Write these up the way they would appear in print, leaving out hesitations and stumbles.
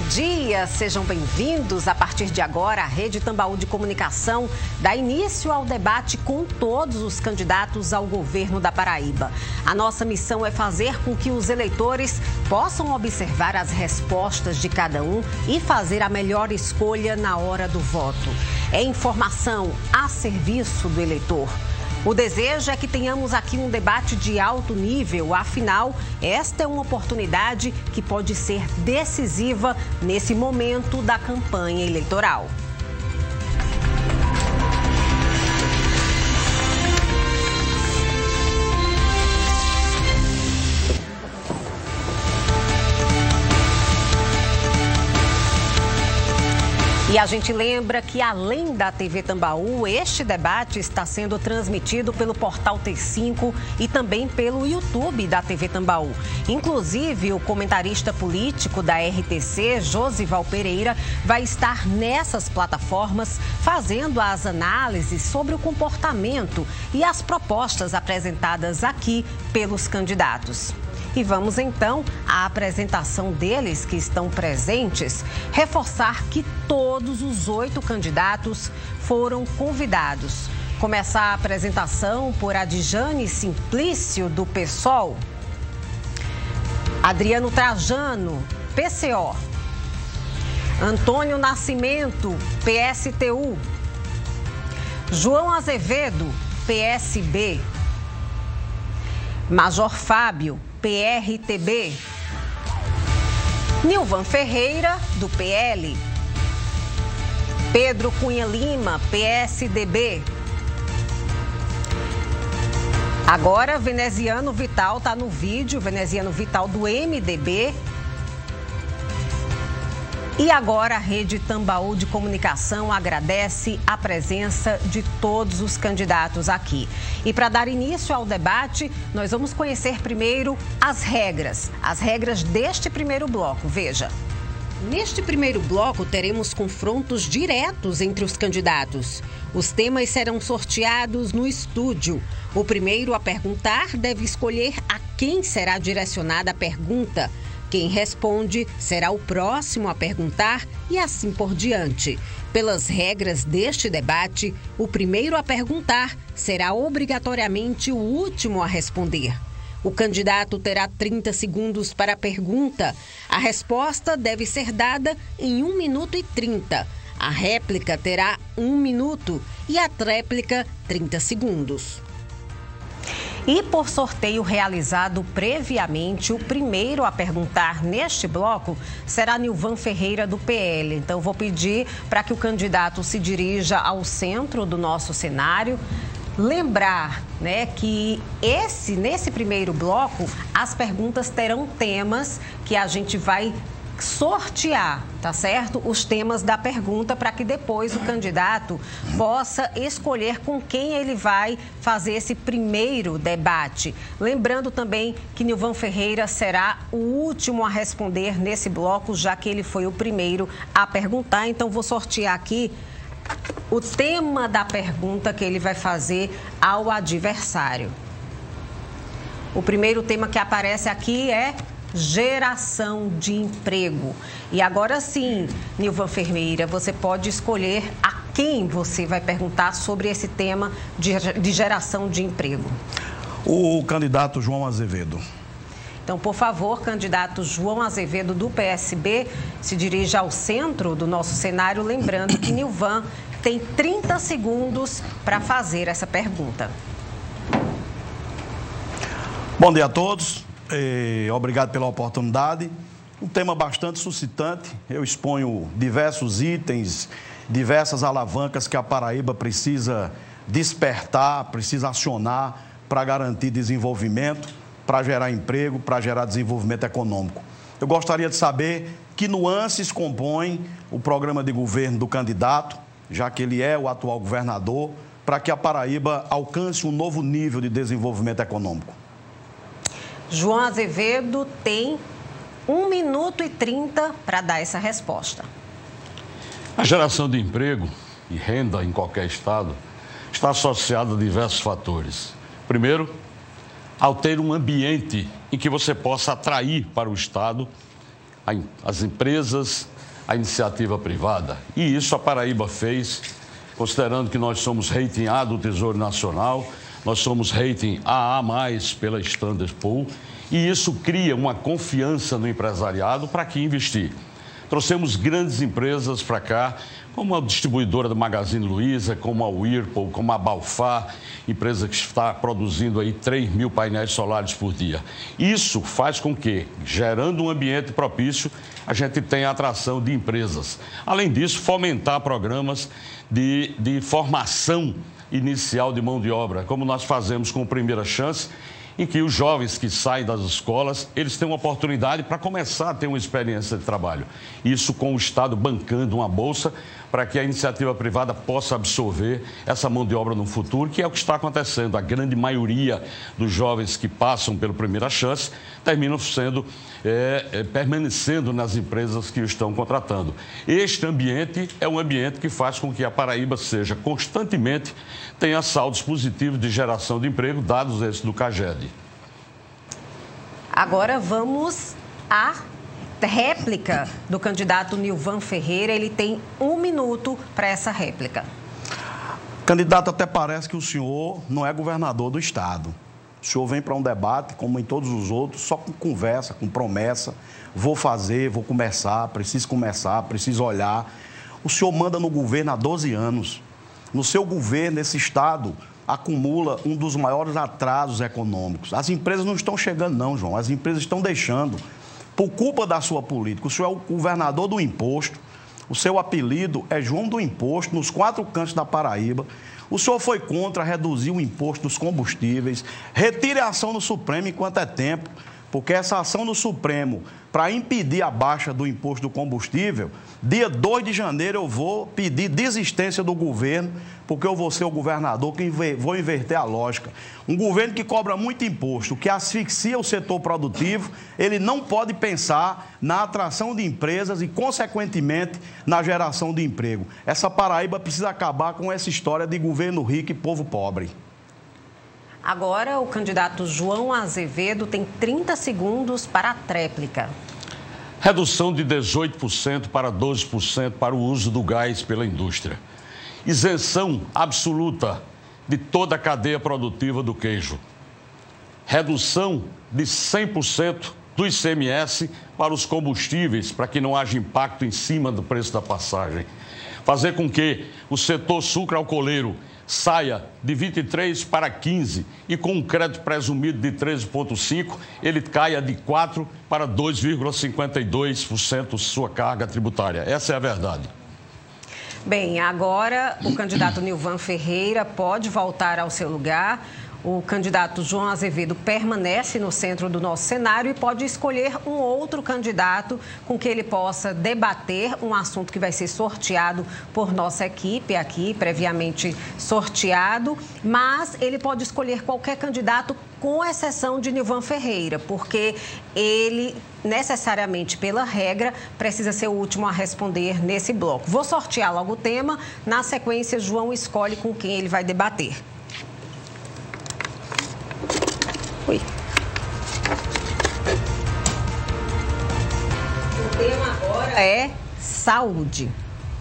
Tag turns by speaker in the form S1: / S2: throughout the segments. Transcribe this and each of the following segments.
S1: dia, sejam bem-vindos. A partir de agora, a Rede Tambaú de Comunicação dá início ao debate com todos os candidatos ao governo da Paraíba. A nossa missão é fazer com que os eleitores possam observar as respostas de cada um e fazer a melhor escolha na hora do voto. É informação a serviço do eleitor. O desejo é que tenhamos aqui um debate de alto nível, afinal, esta é uma oportunidade que pode ser decisiva nesse momento da campanha eleitoral. E a gente lembra que, além da TV Tambaú, este debate está sendo transmitido pelo portal T5 e também pelo YouTube da TV Tambaú. Inclusive, o comentarista político da RTC, Josival Pereira, vai estar nessas plataformas fazendo as análises sobre o comportamento e as propostas apresentadas aqui pelos candidatos. E vamos então à apresentação deles que estão presentes, reforçar que todos os 8 candidatos foram convidados. Começar a apresentação por Adjane Simplício, do PSOL, Adriano Trajano, PCO, Antônio Nascimento, PSTU, João Azevedo, PSB, Major Fábio, PRTB, Nilvan Ferreira, do PL, Pedro Cunha Lima, PSDB. Agora, Veneziano Vital está no vídeo, Veneziano Vital do MDB. E agora a Rede Tambaú de Comunicação agradece a presença de todos os candidatos aqui. E para dar início ao debate, nós vamos conhecer primeiro as regras deste primeiro bloco. Veja, neste primeiro bloco teremos confrontos diretos entre os candidatos. Os temas serão sorteados no estúdio. O primeiro a perguntar deve escolher a quem será direcionada a pergunta. Quem responde será o próximo a perguntar e assim por diante. Pelas regras deste debate, o primeiro a perguntar será obrigatoriamente o último a responder. O candidato terá 30 segundos para a pergunta. A resposta deve ser dada em 1 minuto e 30. A réplica terá 1 minuto e a tréplica 30 segundos. E por sorteio realizado previamente, o primeiro a perguntar neste bloco será Nilvan Ferreira, do PL. Então, vou pedir para que o candidato se dirija ao centro do nosso cenário. Lembrar, que nesse primeiro bloco, as perguntas terão temas que a gente vai sortear, tá certo? Os temas da pergunta para que depois o candidato possa escolher com quem ele vai fazer esse primeiro debate. Lembrando também que Nilvan Ferreira será o último a responder nesse bloco, já que ele foi o primeiro a perguntar. Então, vou sortear aqui o tema da pergunta que ele vai fazer ao adversário. O primeiro tema que aparece aqui é geração de emprego. E agora sim, Nilvan Ferreira, você pode escolher a quem você vai perguntar sobre esse tema de geração de emprego.
S2: O candidato João Azevedo.
S1: Então, por favor, candidato João Azevedo, do PSB, se dirija ao centro do nosso cenário, lembrando que Nilvan tem 30 segundos para fazer essa pergunta.
S2: Bom dia a todos. Obrigado pela oportunidade. Um tema bastante suscitante. Eu exponho diversos itens, diversas alavancas que a Paraíba precisa despertar, precisa acionar para garantir desenvolvimento, para gerar emprego, para gerar desenvolvimento econômico. Eu gostaria de saber que nuances compõem o programa de governo do candidato, já que ele é o atual governador, para que a Paraíba alcance um novo nível de desenvolvimento econômico.
S1: João Azevedo tem 1 minuto e 30 para dar essa resposta.
S3: A geração de emprego e renda em qualquer estado está associada a diversos fatores. Primeiro, ao ter um ambiente em que você possa atrair para o estado as empresas a iniciativa privada. E isso a Paraíba fez, considerando que nós somos rating A do Tesouro Nacional, nós somos rating AA+, pela Standard Poor's, e isso cria uma confiança no empresariado para que investir. Trouxemos grandes empresas para cá, como a distribuidora da Magazine Luiza, como a Whirlpool, como a Balfar, empresa que está produzindo aí 3 mil painéis solares por dia. Isso faz com que, gerando um ambiente propício, a gente tenha atração de empresas. Além disso, fomentar programas de formação inicial de mão de obra, como nós fazemos com o Primeira Chance, em que os jovens que saem das escolas, eles têm uma oportunidade para começar a ter uma experiência de trabalho. Isso com o Estado bancando uma bolsa para que a iniciativa privada possa absorver essa mão de obra no futuro, que é o que está acontecendo. A grande maioria dos jovens que passam pela Primeira Chance terminam permanecendo nas empresas que o estão contratando. Este ambiente é um ambiente que faz com que a Paraíba seja constantemente, tenha saldos positivos de geração de emprego, dados esses do CAGED.
S1: Agora vamos à réplica do candidato Nilvan Ferreira. Ele tem 1 minuto para essa réplica.
S2: Candidato, até parece que o senhor não é governador do estado. O senhor vem para um debate, como em todos os outros, só com conversa, com promessa. Vou fazer, vou começar, preciso olhar. O senhor manda no governo há 12 anos. No seu governo, esse estado acumula um dos maiores atrasos econômicos. As empresas não estão chegando, não, João. As empresas estão deixando. Por culpa da sua política. O senhor é o governador do imposto. O seu apelido é João do Imposto, nos 4 cantos da Paraíba. O senhor foi contra reduzir o imposto dos combustíveis. Retire a ação no Supremo enquanto é tempo, porque essa ação no Supremo, para impedir a baixa do imposto do combustível, dia 2 de janeiro eu vou pedir desistência do governo, porque eu vou ser o governador que vou inverter a lógica. Um governo que cobra muito imposto, que asfixia o setor produtivo, ele não pode pensar na atração de empresas e, consequentemente, na geração de emprego. Essa Paraíba precisa acabar com essa história de governo rico e povo pobre.
S1: Agora, o candidato João Azevedo tem 30 segundos para a tréplica.
S3: Redução de 18% para 12% para o uso do gás pela indústria. Isenção absoluta de toda a cadeia produtiva do queijo. Redução de 100% do ICMS para os combustíveis, para que não haja impacto em cima do preço da passagem. Fazer com que o setor sucro-alcooleiro saia de 23 para 15 e com um crédito presumido de 13,5, ele caia de 4 para 2,52% sua carga tributária. Essa é a verdade.
S1: Bem, agora o candidato Nilvan Ferreira pode voltar ao seu lugar. O candidato João Azevedo permanece no centro do nosso cenário e pode escolher um outro candidato com que ele possa debater um assunto que vai ser sorteado por nossa equipe aqui, previamente sorteado, mas ele pode escolher qualquer candidato com exceção de Nilvan Ferreira, porque ele, necessariamente pela regra, precisa ser o último a responder nesse bloco. Vou sortear logo o tema, na sequência João escolhe com quem ele vai debater. Oi. O tema agora é saúde.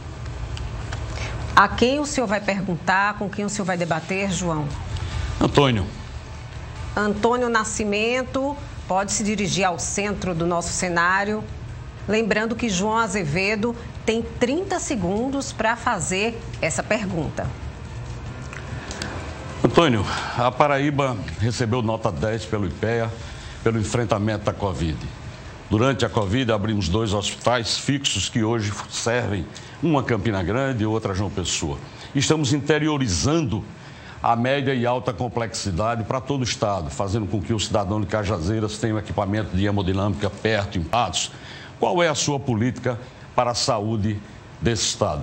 S1: A quem o senhor vai perguntar, com quem o senhor vai debater, João?
S3: Antônio.
S1: Antônio Nascimento, pode se dirigir ao centro do nosso cenário. Lembrando que João Azevedo tem 30 segundos para fazer essa pergunta.
S3: Antônio, a Paraíba recebeu nota 10 pelo IPEA, pelo enfrentamento da Covid. Durante a Covid, abrimos 2 hospitais fixos que hoje servem, uma Campina Grande e outra João Pessoa. Estamos interiorizando a média e alta complexidade para todo o estado, fazendo com que o cidadão de Cajazeiras tenha um equipamento de hemodinâmica perto, em Patos. Qual é a sua política para a saúde desse estado?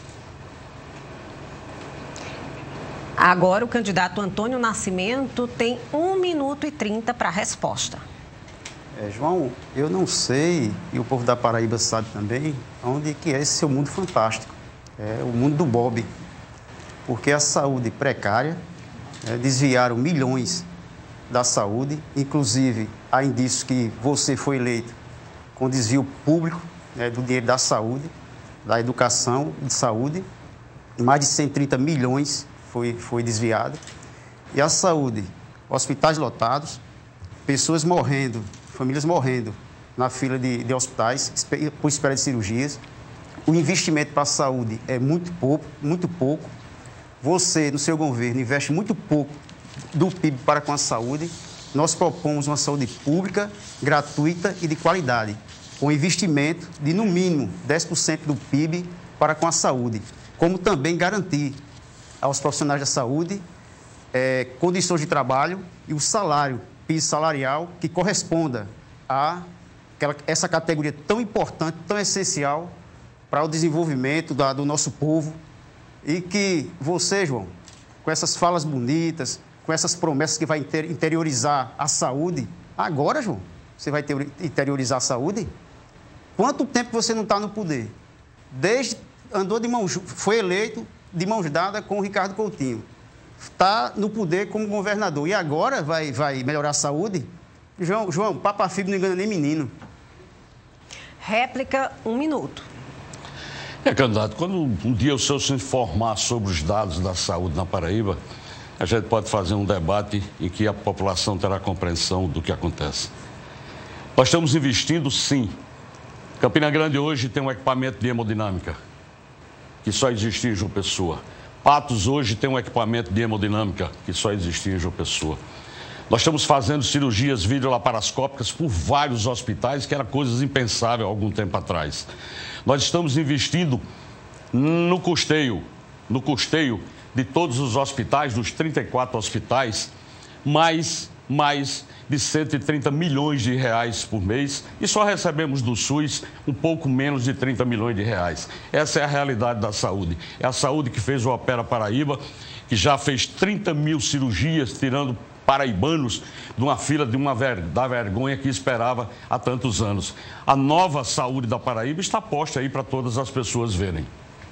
S1: Agora o candidato Antônio Nascimento tem 1 minuto e 30 para a resposta.
S4: João, eu não sei, e o povo da Paraíba sabe também, onde que é esse seu mundo fantástico. É o mundo do Bob. Porque a saúde precária, desviaram milhões da saúde, inclusive há indícios que você foi eleito com desvio público né, do dinheiro da saúde, da educação de saúde. Mais de 130 milhões foi desviado. E a saúde, hospitais lotados, pessoas morrendo, famílias morrendo na fila de hospitais por espera de cirurgias. O investimento para a saúde é muito pouco, muito pouco. Você, no seu governo, investe muito pouco do PIB para com a saúde. Nós propomos uma saúde pública, gratuita e de qualidade, com investimento de, no mínimo, 10% do PIB para com a saúde, como também garantir aos profissionais da saúde condições de trabalho e o salário, piso salarial, que corresponda a essa categoria tão importante, tão essencial para o desenvolvimento do nosso povo. E que você, João, com essas falas bonitas, com essas promessas que vai interiorizar a saúde, agora, João, você vai interiorizar a saúde? Quanto tempo você não está no poder? Foi eleito de mãos dadas com o Ricardo Coutinho. Está no poder como governador. E agora vai melhorar a saúde? João, Papa Figo não engana nem menino.
S1: Réplica, 1 minuto.
S3: Candidato, quando um dia o senhor se informar sobre os dados da saúde na Paraíba, a gente pode fazer um debate em que a população terá compreensão do que acontece. Nós estamos investindo, sim. Campina Grande hoje tem um equipamento de hemodinâmica, que só existia em João Pessoa. Patos hoje tem um equipamento de hemodinâmica, que só existia em João Pessoa. Nós estamos fazendo cirurgias videolaparoscópicas por vários hospitais, que era coisas impensáveis há algum tempo atrás. Nós estamos investindo no custeio de todos os hospitais, dos 34 hospitais, mais de 130 milhões de reais por mês, e só recebemos do SUS um pouco menos de 30 milhões de reais. Essa é a realidade da saúde. É a saúde que fez o Opera Paraíba, que já fez 30 mil cirurgias, tirando paraibanos de uma fila da vergonha que esperava há tantos anos. A nova saúde da Paraíba está posta aí para todas as pessoas verem.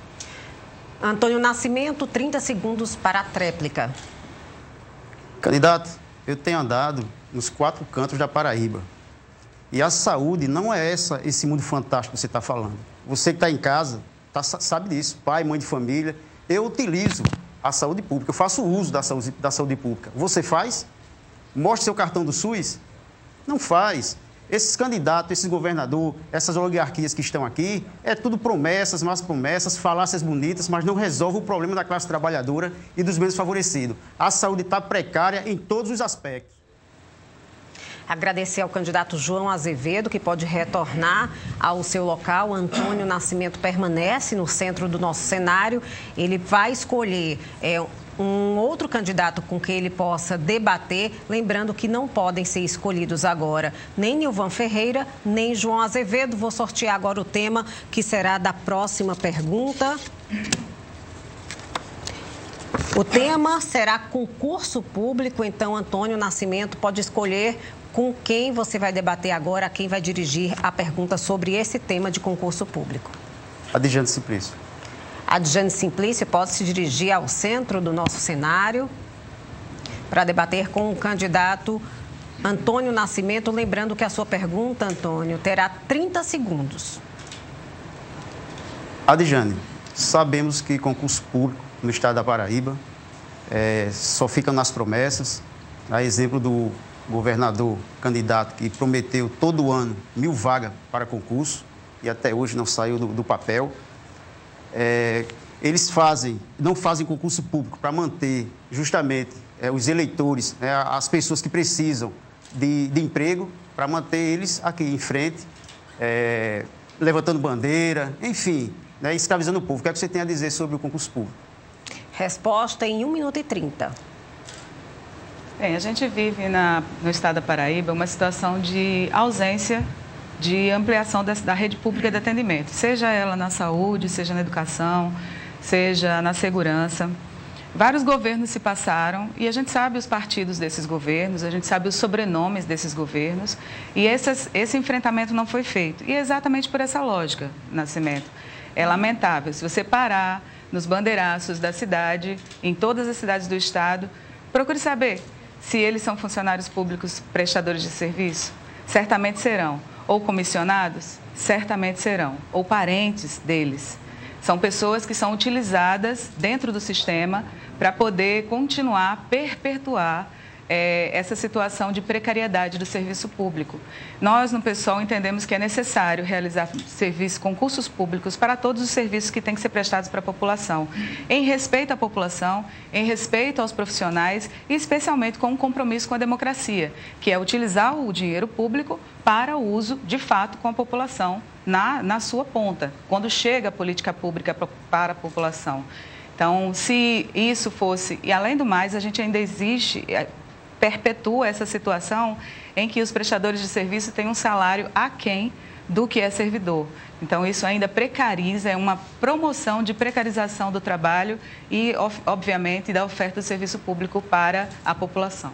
S1: Antônio Nascimento, 30 segundos para a tréplica.
S4: Candidato, eu tenho andado nos 4 cantos da Paraíba. E a saúde não é esse mundo fantástico que você está falando. Você que está em casa sabe disso, pai, mãe de família. Eu utilizo a saúde pública, eu faço uso da saúde pública. Você faz? Mostre seu cartão do SUS? Não faz. Esses candidatos, esses governadores, essas oligarquias que estão aqui, é tudo promessas, más promessas, falácias bonitas, mas não resolve o problema da classe trabalhadora e dos menos favorecidos. A saúde está precária em todos os aspectos.
S1: Agradecer ao candidato João Azevedo, que pode retornar ao seu local. Antônio Nascimento permanece no centro do nosso cenário. Ele vai escolher um outro candidato com quem ele possa debater, lembrando que não podem ser escolhidos agora nem Nilvan Ferreira, nem João Azevedo. Vou sortear agora o tema que será da próxima pergunta. O tema será concurso público, então Antônio Nascimento pode escolher com quem você vai debater agora, quem vai dirigir a pergunta sobre esse tema de concurso público.
S4: Adjane Simplício.
S1: Adjane Simplício pode se dirigir ao centro do nosso cenário para debater com o candidato Antônio Nascimento. Lembrando que a sua pergunta, Antônio, terá 30 segundos.
S4: Adjane, sabemos que concurso público no estado da Paraíba só ficam nas promessas. A exemplo do governador candidato que prometeu todo ano 1000 vagas para concurso e até hoje não saiu do papel. Eles não fazem concurso público para manter justamente os eleitores, as pessoas que precisam de emprego, para manter eles aqui em frente, levantando bandeira, enfim, escravizando o povo. O que é que você tem a dizer sobre o concurso público?
S1: Resposta em 1 minuto e 30.
S5: Bem, a gente vive no estado da Paraíba uma situação de ausência de ampliação da rede pública de atendimento, seja ela na saúde, seja na educação, seja na segurança. Vários governos se passaram e a gente sabe os partidos desses governos, a gente sabe os sobrenomes desses governos e esse enfrentamento não foi feito. E é exatamente por essa lógica, Nascimento. É lamentável. Se você parar nos bandeiraços da cidade, em todas as cidades do estado, procure saber se eles são funcionários públicos prestadores de serviço. Certamente serão. Ou comissionados, certamente serão, ou parentes deles. São pessoas que são utilizadas dentro do sistema para poder continuar, perpetuar essa situação de precariedade do serviço público. Nós, no PSOL, entendemos que é necessário realizar concursos públicos para todos os serviços que têm que ser prestados para a população, em respeito à população, em respeito aos profissionais e especialmente com um compromisso com a democracia, que é utilizar o dinheiro público para o uso, de fato, com a população na sua ponta, quando chega a política pública para a população. Então, se isso fosse, e além do mais, a gente ainda perpetua essa situação em que os prestadores de serviço têm um salário aquém do que é servidor. Então, isso ainda precariza, é uma promoção de precarização do trabalho e, obviamente, da oferta do serviço público para a população.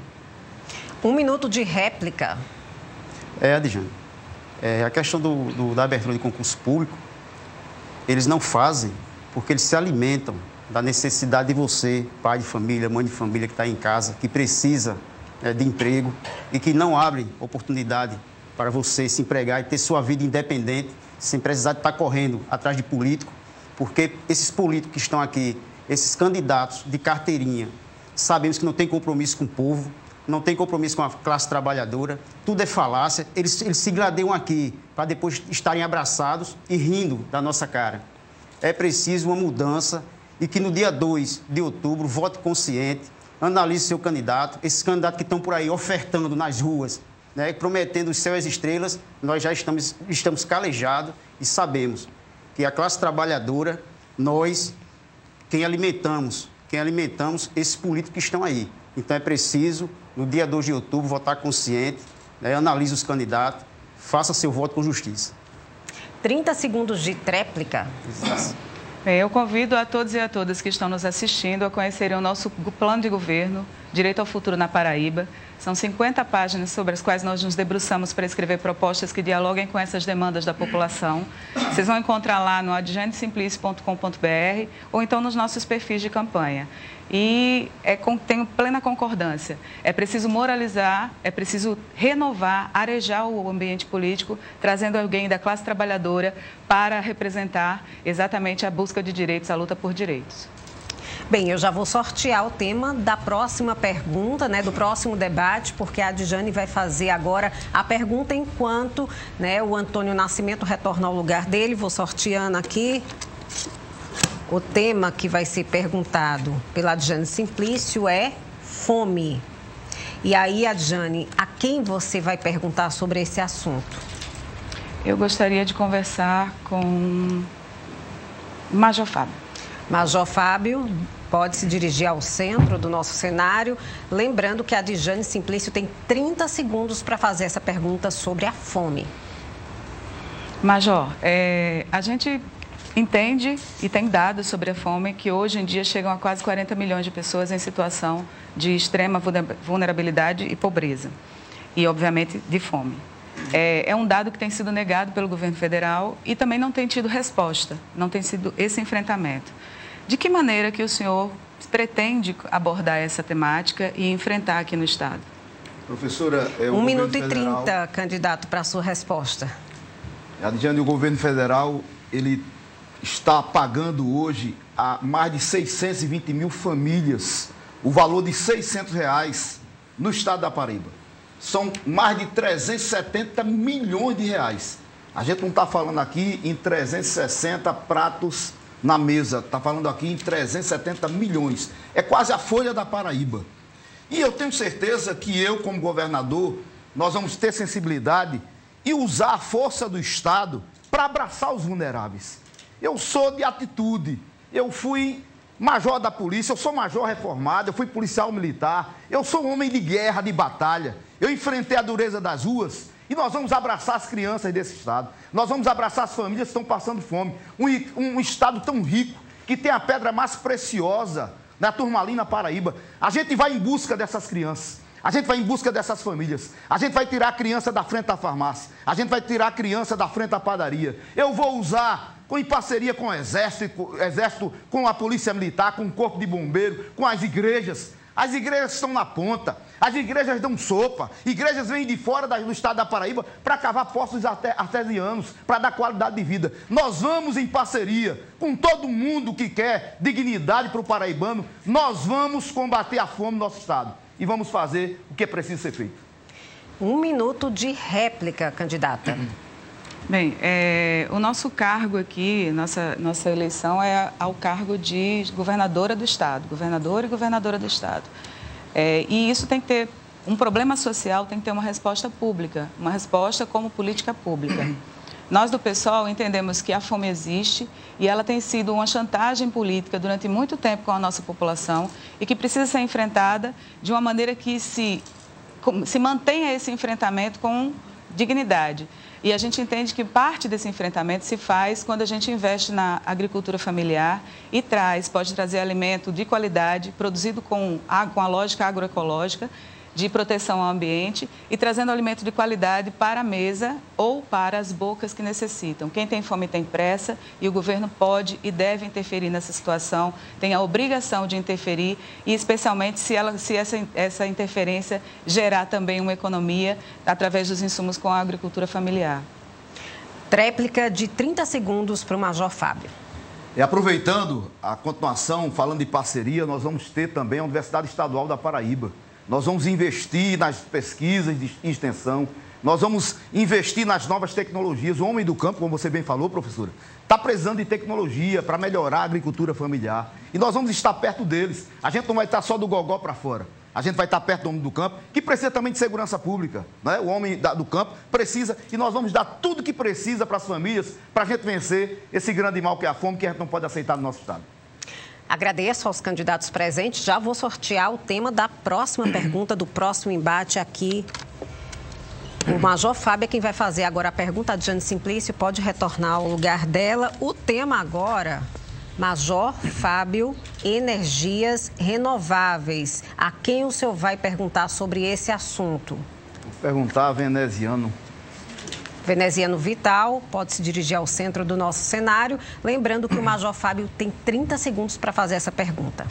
S1: 1 minuto de réplica.
S4: Adjane, a questão da abertura de concurso público, eles não fazem porque eles se alimentam da necessidade de você, pai de família, mãe de família que está em casa, que precisa de emprego e que não abrem oportunidade para você se empregar e ter sua vida independente, sem precisar de estar correndo atrás de político, porque esses políticos que estão aqui, esses candidatos de carteirinha, sabemos que não tem compromisso com o povo, não tem compromisso com a classe trabalhadora, tudo é falácia, eles se gradeiam aqui para depois estarem abraçados e rindo da nossa cara. É preciso uma mudança e que no dia 2 de outubro, vote consciente, analise seu candidato, esses candidatos que estão por aí ofertando nas ruas, né, prometendo os céus e as estrelas, nós já estamos calejados e sabemos que a classe trabalhadora, nós, quem alimentamos esses políticos que estão aí. Então é preciso, no dia 2 de outubro, votar consciente, né, analise os candidatos, faça seu voto com justiça.
S1: 30 segundos de tréplica.
S5: Bem, eu convido a todos e a todas que estão nos assistindo a conhecerem o nosso plano de governo, Direito ao Futuro na Paraíba. São 50 páginas sobre as quais nós nos debruçamos para escrever propostas que dialoguem com essas demandas da população. Vocês vão encontrar lá no adjanesimplicio.com.br ou então nos nossos perfis de campanha. E tenho plena concordância. É preciso moralizar, é preciso renovar, arejar o ambiente político, trazendo alguém da classe trabalhadora para representar exatamente a busca de direitos, a luta por direitos.
S1: Bem, eu já vou sortear o tema da próxima pergunta, né, do próximo debate, porque a Adjane vai fazer agora a pergunta enquanto, né, o Antônio Nascimento retorna ao lugar dele. Vou sorteando aqui o tema que vai ser perguntado pela Adjane Simplício é fome. E aí, Adjane, a quem você vai perguntar sobre esse assunto?
S5: Eu gostaria de conversar com Major Fábio.
S1: Major Fábio, pode se dirigir ao centro do nosso cenário. Lembrando que a Adjane Simplício tem 30 segundos para fazer essa pergunta sobre a fome.
S5: Major, a gente entende e tem dados sobre a fome que hoje em dia chegam a quase 40 milhões de pessoas em situação de extrema vulnerabilidade e pobreza. E, obviamente, de fome. É um dado que tem sido negado pelo governo federal e também não tem tido resposta, não tem sido esse enfrentamento. De que maneira que o senhor pretende abordar essa temática e enfrentar aqui no Estado?
S6: Professora,
S1: 1 minuto e 30, candidato, para a sua resposta.
S6: Adjane, o governo federal, ele está pagando hoje a mais de 620 mil famílias o valor de R$600 no estado da Paraíba. São mais de 370 milhões de reais. A gente não está falando aqui em 360 pratos na mesa, está falando aqui em 370 milhões. É quase a folha da Paraíba. E eu tenho certeza que eu, como governador, nós vamos ter sensibilidade e usar a força do Estado para abraçar os vulneráveis. Eu sou de atitude, eu fui major da polícia, eu sou major reformado, eu fui policial militar, eu sou homem de guerra, de batalha, eu enfrentei a dureza das ruas e nós vamos abraçar as crianças desse estado, nós vamos abraçar as famílias que estão passando fome, um estado tão rico, que tem a pedra mais preciosa na Turmalina, Paraíba. A gente vai em busca dessas crianças, a gente vai em busca dessas famílias, a gente vai tirar a criança da frente da farmácia, a gente vai tirar a criança da frente da padaria. Eu vou usar, em parceria com o Exército, com a Polícia Militar, com o Corpo de Bombeiro, com as igrejas. As igrejas estão na ponta. As igrejas dão sopa, igrejas vêm de fora do estado da Paraíba para cavar poços artesianos, para dar qualidade de vida. Nós vamos em parceria com todo mundo que quer dignidade para o paraibano, nós vamos combater a fome no nosso estado e vamos fazer o que é preciso ser feito.
S1: 1 minuto de réplica, candidata.
S5: Bem, o nosso cargo aqui, nossa eleição é ao cargo de governadora do Estado, governador e governadora do Estado. E isso tem que ter, um problema social tem que ter uma resposta pública, uma resposta como política pública. Nós do PSOL entendemos que a fome existe e ela tem sido uma chantagem política durante muito tempo com a nossa população e que precisa ser enfrentada de uma maneira que se mantenha esse enfrentamento com dignidade. E a gente entende que parte desse enfrentamento se faz quando a gente investe na agricultura familiar e pode trazer alimento de qualidade, produzido com a lógica agroecológica, de proteção ao ambiente e trazendo alimento de qualidade para a mesa ou para as bocas que necessitam. Quem tem fome tem pressa e o governo pode e deve interferir nessa situação, tem a obrigação de interferir e especialmente se essa interferência gerar também uma economia através dos insumos com a agricultura familiar.
S1: Tréplica de 30 segundos para o Major Fábio.
S6: E aproveitando a continuação, falando de parceria, nós vamos ter também a Universidade Estadual da Paraíba. Nós vamos investir nas pesquisas de extensão, nós vamos investir nas novas tecnologias. O homem do campo, como você bem falou, professora, está precisando de tecnologia para melhorar a agricultura familiar. E nós vamos estar perto deles. A gente não vai estar só do gogó para fora. A gente vai estar perto do homem do campo, que precisa também de segurança pública, né? O homem do campo precisa, e nós vamos dar tudo que precisa para as famílias, para a gente vencer esse grande mal que é a fome, que a gente não pode aceitar no nosso estado.
S1: Agradeço aos candidatos presentes. Já vou sortear o tema da próxima pergunta, do próximo embate aqui. O Major Fábio é quem vai fazer agora a pergunta. A Diane Simplício pode retornar ao lugar dela. O tema agora, Major Fábio, energias renováveis. A quem o senhor vai perguntar sobre esse assunto?
S6: Vou perguntar a veneziano.
S1: Veneziano Vital, pode se dirigir ao centro do nosso cenário. Lembrando que o Major Fábio tem 30 segundos para fazer essa pergunta.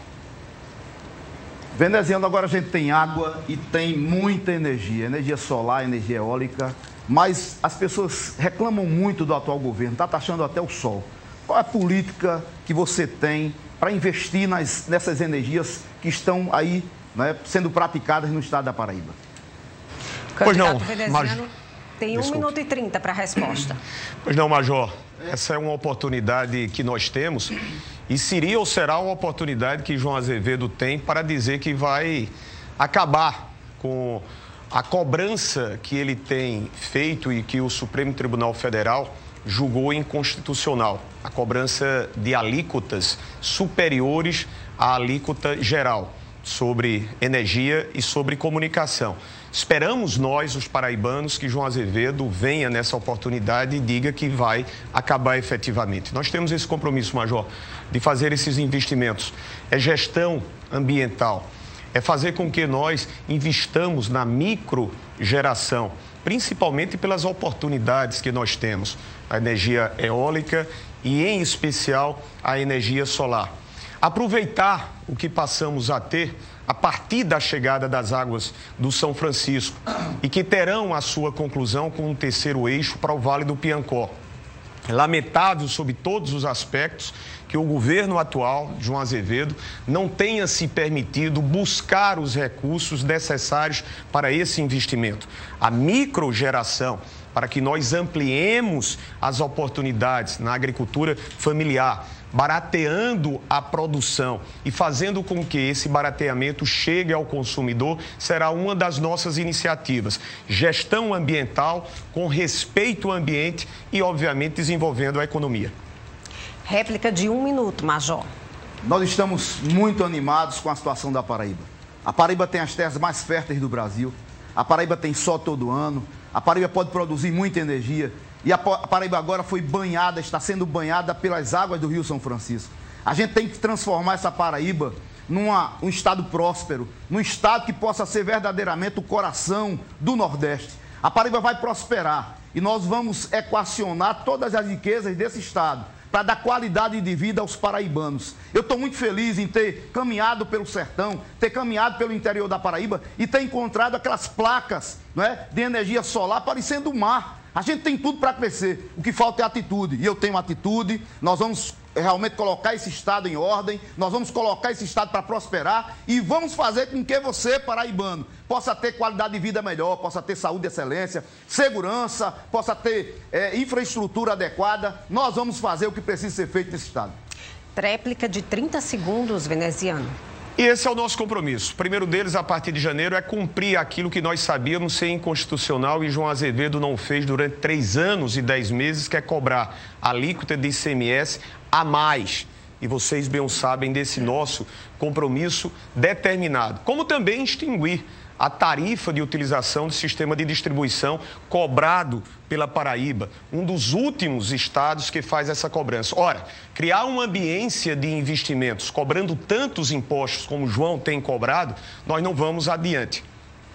S6: Veneziano, agora a gente tem água e tem muita energia solar, energia eólica, mas as pessoas reclamam muito do atual governo, está taxando até o sol. Qual é a política que você tem para investir nessas energias que estão aí, né, sendo praticadas no estado da Paraíba?
S1: Pois não, Veneziano... Tem 1 minuto e 30 para a resposta.
S7: Pois não, Major. Essa é uma oportunidade que nós temos e seria ou será uma oportunidade que João Azevedo tem para dizer que vai acabar com a cobrança que ele tem feito e que o Supremo Tribunal Federal julgou inconstitucional. A cobrança de alíquotas superiores à alíquota geral sobre energia e sobre comunicação. Esperamos nós, os paraibanos, que João Azevedo venha nessa oportunidade e diga que vai acabar efetivamente. Nós temos esse compromisso, Major, de fazer esses investimentos. É gestão ambiental, é fazer com que nós investamos na microgeração, principalmente pelas oportunidades que nós temos, a energia eólica e, em especial, a energia solar. Aproveitar o que passamos a ter a partir da chegada das águas do São Francisco e que terão a sua conclusão com um terceiro eixo para o Vale do Piancó. É lamentável, sob todos os aspectos, que o governo atual, João Azevedo, não tenha se permitido buscar os recursos necessários para esse investimento. A microgeração, para que nós ampliemos as oportunidades na agricultura familiar, barateando a produção e fazendo com que esse barateamento chegue ao consumidor, será uma das nossas iniciativas. Gestão ambiental com respeito ao ambiente e, obviamente, desenvolvendo a economia.
S1: Réplica de 1 minuto, Major.
S6: Nós estamos muito animados com a situação da Paraíba. A Paraíba tem as terras mais férteis do Brasil. A Paraíba tem sol todo ano. A Paraíba pode produzir muita energia. E a Paraíba agora foi banhada, está sendo banhada pelas águas do Rio São Francisco. A gente tem que transformar essa Paraíba num estado próspero, num estado que possa ser verdadeiramente o coração do Nordeste. A Paraíba vai prosperar e nós vamos equacionar todas as riquezas desse estado para dar qualidade de vida aos paraibanos. Eu estou muito feliz em ter caminhado pelo sertão, ter caminhado pelo interior da Paraíba e ter encontrado aquelas placas, não é, de energia solar parecendo o mar. A gente tem tudo para crescer, o que falta é atitude, e eu tenho atitude. Nós vamos realmente colocar esse estado em ordem, nós vamos colocar esse estado para prosperar e vamos fazer com que você, paraibano, possa ter qualidade de vida melhor, possa ter saúde e excelência, segurança, possa ter infraestrutura adequada. Nós vamos fazer o que precisa ser feito nesse estado.
S1: Tréplica de 30 segundos, veneziano.
S7: E esse é o nosso compromisso. O primeiro deles, a partir de janeiro, é cumprir aquilo que nós sabíamos ser inconstitucional e João Azevedo não fez durante 3 anos e 10 meses, que é cobrar a alíquota de ICMS a mais. E vocês bem sabem desse nosso compromisso determinado. Como também extinguir a tarifa de utilização do sistema de distribuição cobrado pela Paraíba, um dos últimos estados que faz essa cobrança. Ora, criar uma ambiência de investimentos cobrando tantos impostos como o João tem cobrado, nós não vamos adiante.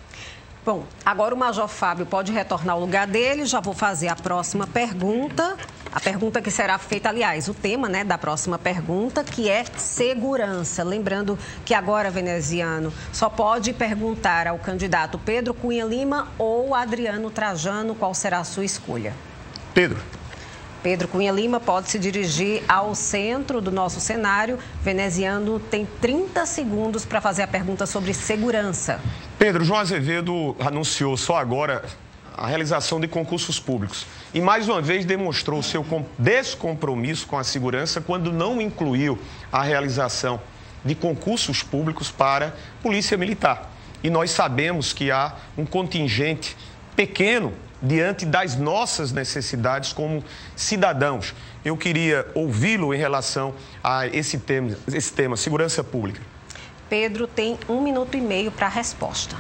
S1: Bom, agora o Major Fábio pode retornar ao lugar dele. Já vou fazer a próxima pergunta. A pergunta que será feita, aliás, o tema, né, da próxima pergunta, que é segurança. Lembrando que agora, veneziano, só pode perguntar ao candidato Pedro Cunha Lima ou Adriano Trajano qual será a sua escolha.
S7: Pedro.
S1: Pedro Cunha Lima pode se dirigir ao centro do nosso cenário. Veneziano tem 30 segundos para fazer a pergunta sobre segurança.
S7: Pedro, João Azevedo anunciou só agora a realização de concursos públicos e, mais uma vez, demonstrou seu descompromisso com a segurança quando não incluiu a realização de concursos públicos para Polícia Militar. E nós sabemos que há um contingente pequeno diante das nossas necessidades como cidadãos. Eu queria ouvi-lo em relação a esse tema, segurança pública.
S1: Pedro tem 1 minuto e meio para a resposta.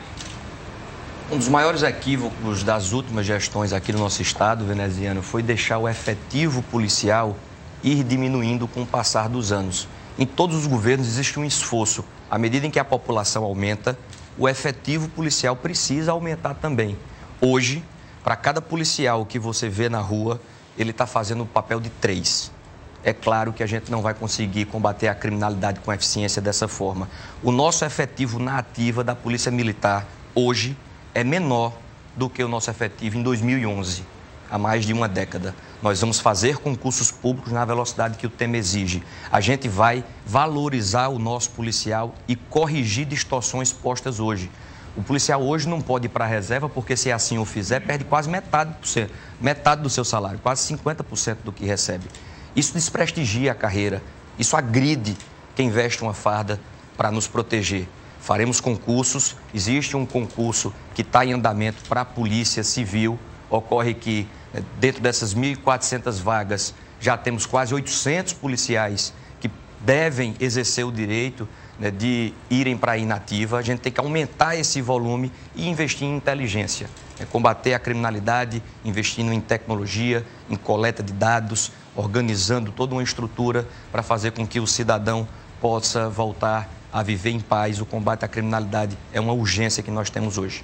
S8: Um dos maiores equívocos das últimas gestões aqui no nosso estado, veneziano, foi deixar o efetivo policial ir diminuindo com o passar dos anos. Em todos os governos existe um esforço. À medida em que a população aumenta, o efetivo policial precisa aumentar também. Hoje, para cada policial que você vê na rua, ele está fazendo o papel de 3. É claro que a gente não vai conseguir combater a criminalidade com eficiência dessa forma. O nosso efetivo na ativa da Polícia Militar, hoje, é menor do que o nosso efetivo em 2011, há mais de uma década. Nós vamos fazer concursos públicos na velocidade que o tema exige. A gente vai valorizar o nosso policial e corrigir distorções postas hoje. O policial hoje não pode ir para a reserva, porque se assim o fizer, perde quase metade do seu salário, quase 50% do que recebe. Isso desprestigia a carreira, isso agride quem veste uma farda para nos proteger. Faremos concursos, existe um concurso que está em andamento para a Polícia Civil. Ocorre que dentro dessas 1.400 vagas já temos quase 800 policiais que devem exercer o direito, né, de irem para a inativa. A gente tem que aumentar esse volume e investir em inteligência, combater a criminalidade, investindo em tecnologia, em coleta de dados, organizando toda uma estrutura para fazer com que o cidadão possa voltar a viver em paz. O combate à criminalidade é uma urgência que nós temos hoje.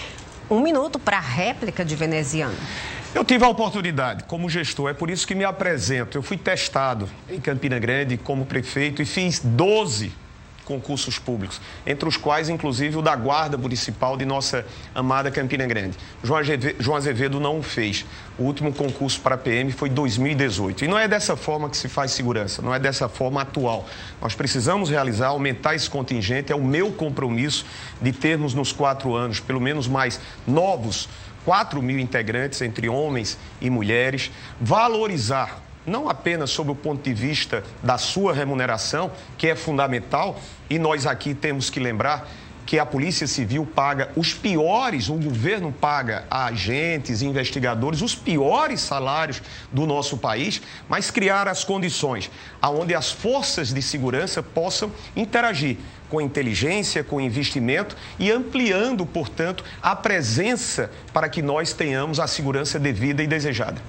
S1: 1 minuto para a réplica de veneziano.
S7: Eu tive a oportunidade como gestor, é por isso que me apresento. Eu fui testado em Campina Grande como prefeito e fiz 12 concursos públicos, entre os quais, inclusive, o da Guarda Municipal de nossa amada Campina Grande. João Azevedo não o fez. O último concurso para a PM foi em 2018. E não é dessa forma que se faz segurança, não é dessa forma atual. Nós precisamos realizar, aumentar esse contingente. É o meu compromisso de termos nos 4 anos, pelo menos mais novos, 4.000 integrantes entre homens e mulheres, valorizar não apenas sob o ponto de vista da sua remuneração, que é fundamental, e nós aqui temos que lembrar que a Polícia Civil paga os piores, o governo paga a agentes, investigadores, os piores salários do nosso país, mas criar as condições onde as forças de segurança possam interagir com inteligência, com investimento e ampliando, portanto, a presença para que nós tenhamos a segurança devida e desejada.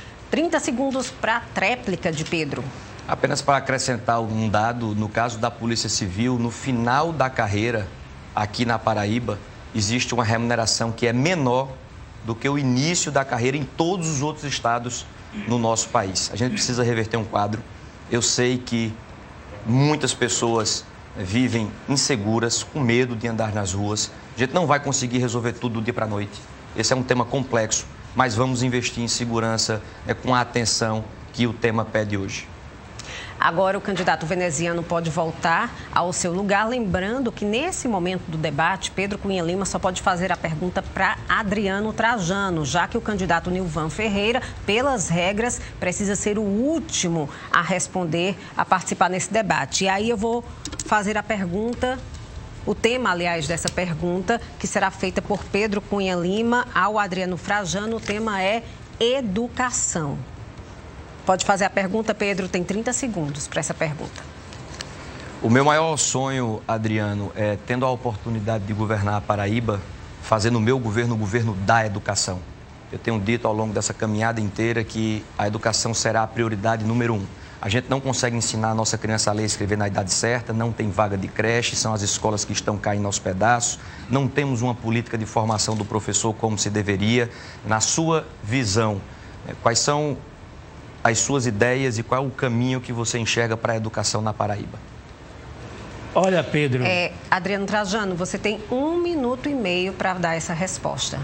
S1: 30 segundos para a tréplica de Pedro.
S8: Apenas para acrescentar um dado, no caso da Polícia Civil, no final da carreira, aqui na Paraíba, existe uma remuneração que é menor do que o início da carreira em todos os outros estados no nosso país. A gente precisa reverter um quadro. Eu sei que muitas pessoas vivem inseguras, com medo de andar nas ruas. A gente não vai conseguir resolver tudo do dia para a noite. Esse é um tema complexo, mas vamos investir em segurança com a atenção que o tema pede hoje.
S1: Agora o candidato veneziano pode voltar ao seu lugar, lembrando que nesse momento do debate, Pedro Cunha Lima só pode fazer a pergunta para Adriano Trajano, já que o candidato Nilvan Ferreira, pelas regras, precisa ser o último a responder, a participar nesse debate. E aí eu vou fazer a pergunta, o tema, aliás, dessa pergunta, que será feita por Pedro Cunha Lima ao Adriano Trajano, o tema é educação. Pode fazer a pergunta, Pedro, tem 30 segundos para essa pergunta.
S8: O meu maior sonho, Adriano, é, tendo a oportunidade de governar a Paraíba, fazer no meu governo o governo da educação. Eu tenho dito ao longo dessa caminhada inteira que a educação será a prioridade número 1. A gente não consegue ensinar a nossa criança a ler e escrever na idade certa, não tem vaga de creche, são as escolas que estão caindo aos pedaços, não temos uma política de formação do professor como se deveria. Na sua visão, quais são as suas ideias e qual é o caminho que você enxerga para a educação na Paraíba?
S9: Olha, Pedro...
S1: Adriano Trajano, você tem 1 minuto e meio para dar essa resposta.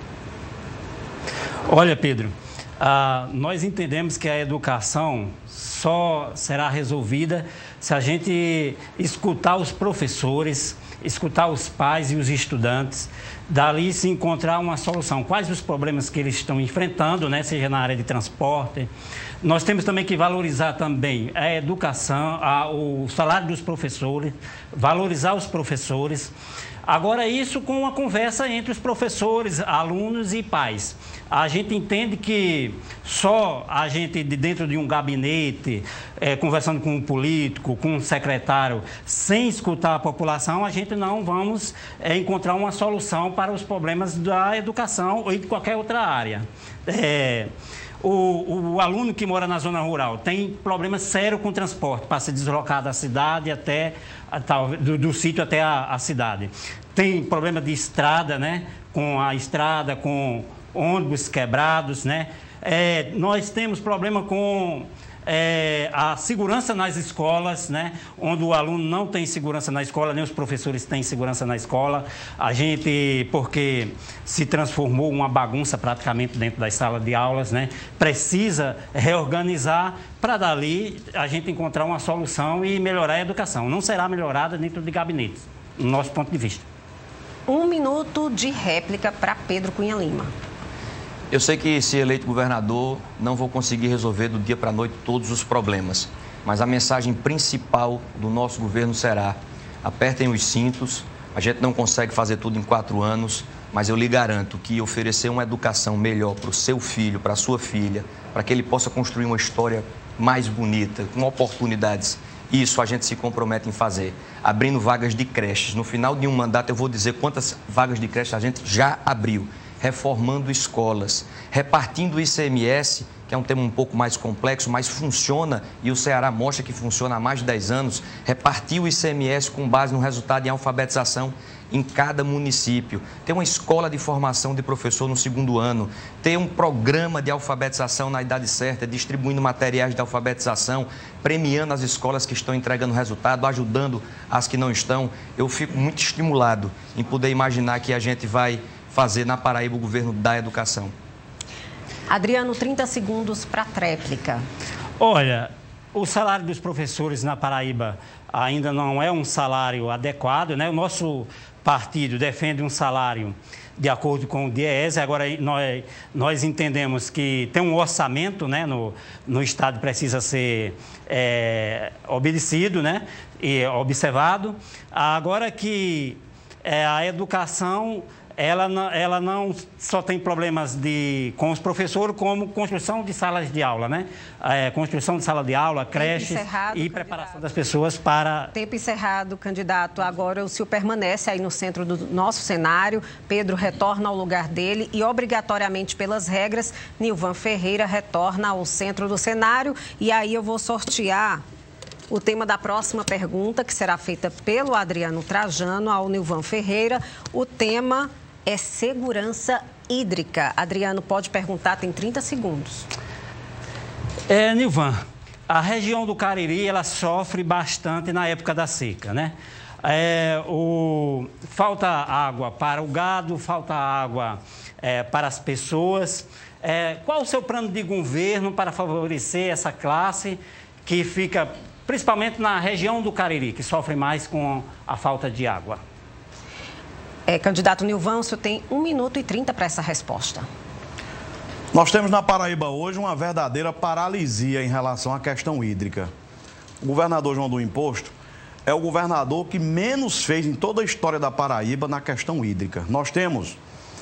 S9: Olha, Pedro, nós entendemos que a educação só será resolvida se a gente escutar os professores, escutar os pais e os estudantes, dali se encontrar uma solução. Quais os problemas que eles estão enfrentando, né? Seja na área de transporte. Nós temos também que valorizar também a educação, o salário dos professores, valorizar os professores. Agora, isso com uma conversa entre os professores, alunos e pais. A gente entende que só a gente, dentro de um gabinete, conversando com um político, com um secretário, sem escutar a população, a gente não vamos encontrar uma solução para os problemas da educação ou de qualquer outra área. O aluno que mora na zona rural tem problema sério com o transporte, para se deslocar da cidade até, do sítio até a cidade. Tem problema de estrada, né? Com a estrada, com ônibus quebrados, né? Nós temos problema com a segurança nas escolas, né? Onde o aluno não tem segurança na escola, nem os professores têm segurança na escola. A gente, porque se transformou uma bagunça praticamente dentro das salas de aulas, né? Precisa reorganizar para dali a gente encontrar uma solução e melhorar a educação. Não será melhorada dentro de gabinetes, no nosso ponto de vista.
S1: 1 minuto de réplica para Pedro Cunha Lima.
S8: Eu sei que, se eleito governador, não vou conseguir resolver do dia para a noite todos os problemas, mas a mensagem principal do nosso governo será: apertem os cintos. A gente não consegue fazer tudo em 4 anos, mas eu lhe garanto que oferecer uma educação melhor para o seu filho, para a sua filha, para que ele possa construir uma história mais bonita, com oportunidades, isso a gente se compromete em fazer. Abrindo vagas de creches. No final de um mandato eu vou dizer quantas vagas de creche a gente já abriu. Reformando escolas, repartindo o ICMS, que é um tema um pouco mais complexo, mas funciona, e o Ceará mostra que funciona há mais de 10 anos, repartir o ICMS com base no resultado em alfabetização em cada município, ter uma escola de formação de professor no 2º ano, ter um programa de alfabetização na idade certa, distribuindo materiais de alfabetização, premiando as escolas que estão entregando resultado, ajudando as que não estão. Eu fico muito estimulado em poder imaginar que a gente vai fazer na Paraíba o governo da educação.
S1: Adriano, 30 segundos para a tréplica.
S9: Olha, o salário dos professores na Paraíba ainda não é um salário adequado, né? O nosso partido defende um salário de acordo com o DIEESE. Agora, nós entendemos que tem um orçamento, né? No Estado precisa ser obedecido, né? E observado. Agora que a educação... Ela não só tem problemas com os professores, como construção de salas de aula, né? Construção de sala de aula, creches e preparação das pessoas para...
S1: Tempo encerrado, candidato. Agora o senhor permanece aí no centro do nosso cenário. Pedro retorna ao lugar dele e, obrigatoriamente pelas regras, Nilvan Ferreira retorna ao centro do cenário. E aí eu vou sortear o tema da próxima pergunta, que será feita pelo Adriano Trajano ao Nilvan Ferreira. O tema é segurança hídrica. Adriano, pode perguntar, tem 30 segundos.
S9: Nilvan, a região do Cariri, ela sofre bastante na época da seca, né? Falta água para o gado, falta água para as pessoas. Qual o seu plano de governo para favorecer essa classe que fica principalmente na região do Cariri, que sofre mais com a falta de água?
S1: Candidato Nilvan, o senhor tem 1 minuto e 30 para essa resposta.
S2: Nós temos na Paraíba hoje uma verdadeira paralisia em relação à questão hídrica. O governador João do Imposto é o governador que menos fez em toda a história da Paraíba na questão hídrica. Nós temos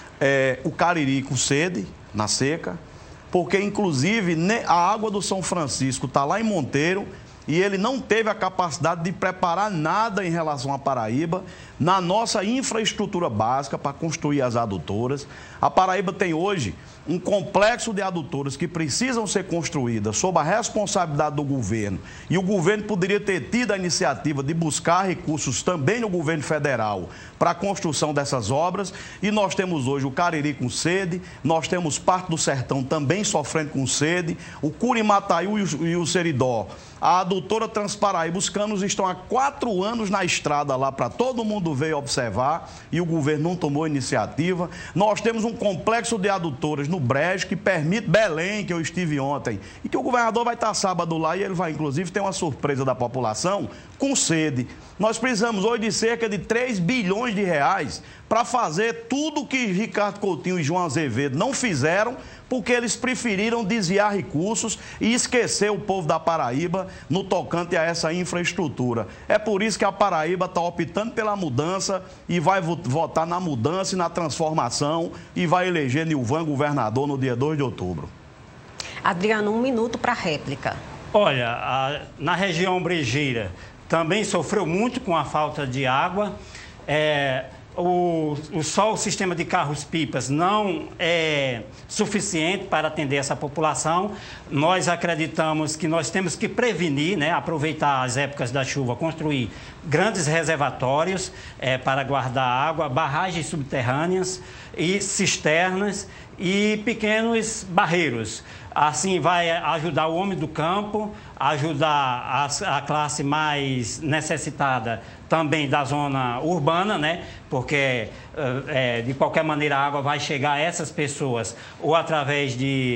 S2: o Cariri com sede, na seca, porque inclusive a água do São Francisco está lá em Monteiro e ele não teve a capacidade de preparar nada em relação à Paraíba na nossa infraestrutura básica para construir as adutoras. A Paraíba tem hoje um complexo de adutoras que precisam ser construídas sob a responsabilidade do governo. E o governo poderia ter tido a iniciativa de buscar recursos também no governo federal para a construção dessas obras. E nós temos hoje o Cariri com sede, nós temos parte do sertão também sofrendo com sede, o Curimataí e o Seridó. A adutora Transparaíba, os canos estão há 4 anos na estrada lá para todo mundo ver e observar e o governo não tomou iniciativa. Nós temos um complexo de adutoras no Brejo que permite Belém, que eu estive ontem, e que o governador vai estar sábado lá e ele vai inclusive ter uma surpresa da população com sede. Nós precisamos hoje de cerca de 3 bilhões de reais para fazer tudo que Ricardo Coutinho e João Azevedo não fizeram, porque eles preferiram desviar recursos e esquecer o povo da Paraíba no tocante a essa infraestrutura. É por isso que a Paraíba está optando pela mudança e vai votar na mudança e na transformação e vai eleger Nilvan governador no dia 2 de outubro.
S1: Adriano, 1 minuto para a réplica.
S9: Olha, na região brejeira também sofreu muito com a falta de água. Só o sistema de carros-pipas não é suficiente para atender essa população. Nós acreditamos que nós temos que prevenir, né, aproveitar as épocas da chuva, construir grandes reservatórios para guardar água, barragens subterrâneas e cisternas e pequenos barreiros. Assim vai ajudar o homem do campo, ajudar a classe mais necessitada também da zona urbana, né? Porque de qualquer maneira a água vai chegar a essas pessoas ou através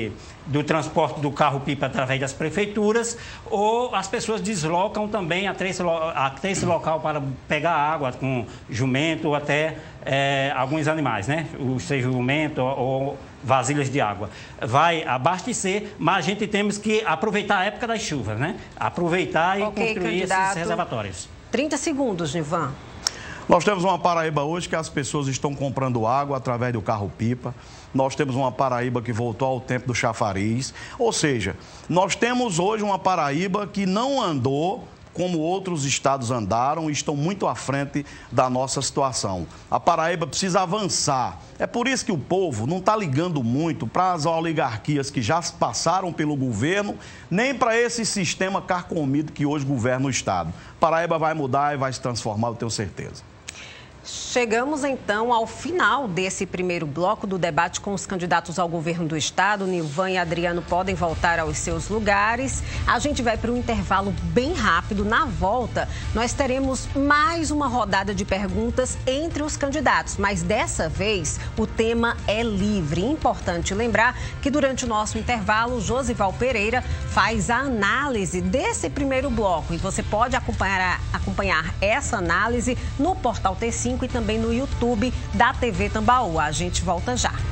S9: do transporte do carro-pipa através das prefeituras, ou as pessoas deslocam também até esse local para pegar água com jumento ou até alguns animais, né? Seja jumento ou vasilhas de água. Vai abastecer, mas a gente temos que aproveitar a época das chuvas, né? Aproveitar e construir esses reservatórios.
S1: 30 segundos, Nilvan.
S2: Nós temos uma Paraíba hoje que as pessoas estão comprando água através do carro-pipa. Nós temos uma Paraíba que voltou ao tempo do chafariz. Ou seja, nós temos hoje uma Paraíba que não andou como outros estados andaram e estão muito à frente da nossa situação. A Paraíba precisa avançar. É por isso que o povo não está ligando muito para as oligarquias que já passaram pelo governo, nem para esse sistema carcomido que hoje governa o estado. Paraíba vai mudar e vai se transformar, eu tenho certeza.
S1: Chegamos, então, ao final desse primeiro bloco do debate com os candidatos ao governo do estado. Nilvan e Adriano podem voltar aos seus lugares. A gente vai para um intervalo bem rápido. Na volta, nós teremos mais uma rodada de perguntas entre os candidatos. Mas dessa vez, o tema é livre. Importante lembrar que durante o nosso intervalo, Josival Pereira faz a análise desse primeiro bloco. E você pode acompanhar essa análise no Portal T5 e também no YouTube da TV Tambaú. A gente volta já.